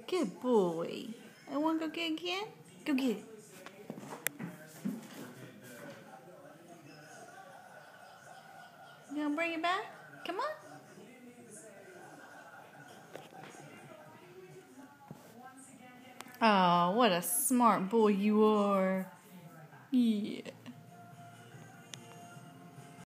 Good boy. I want to go get it again? Go get it. You gonna bring it back? Come on. Oh, what a smart boy you are. Yeah.